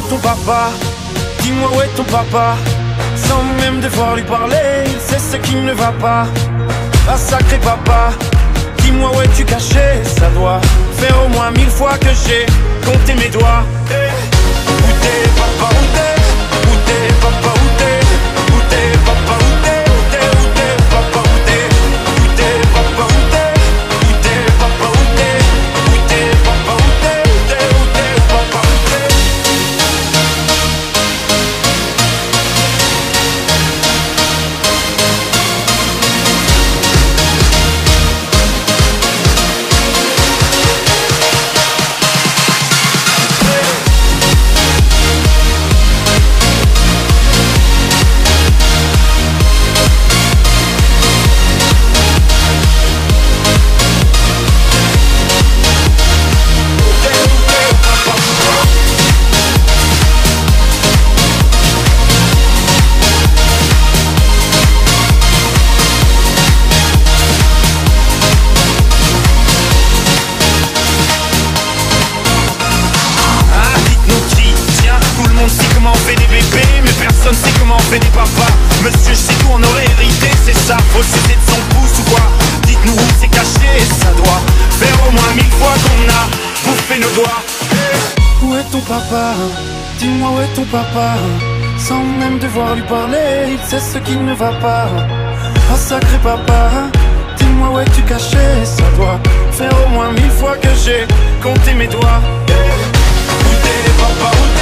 ton papa? Dis-moi où est ton papa? Sans même devoir lui parler, il sait ce qui ne va pas. Ah sacré papa, dis-moi où es-tu caché? Ça doit faire au moins 1000 fois que j'ai compté mes doigts. Où t'es papa, où t'es? Où t'es papa, où t'es? Où t'es papa, où t'es? Où t'es, où t'es papa, où t'es? Où t'es papa, où t'es? Où t'es papa, où t'es? Où t'es papa, où t'es? Où t'es, où t'es papa, où t'es? Personne sait comment on fait des papas. Monsieur, je sais tout, on aurait hérité, c'est ça. Faut le citer de son pouce ou quoi? Dites-nous où c'est caché, ça doit faire au moins 1000 fois qu'on a bouffé nos doigts. Où est ton papa? Dis-moi où est ton papa? Sans même devoir lui parler, il sait ce qui ne va pas. Ah sacré papa, dis-moi où es-tu caché? Ça doit faire au moins 1000 fois que j'ai compté mes doigts. Où t'es papa, où t'es?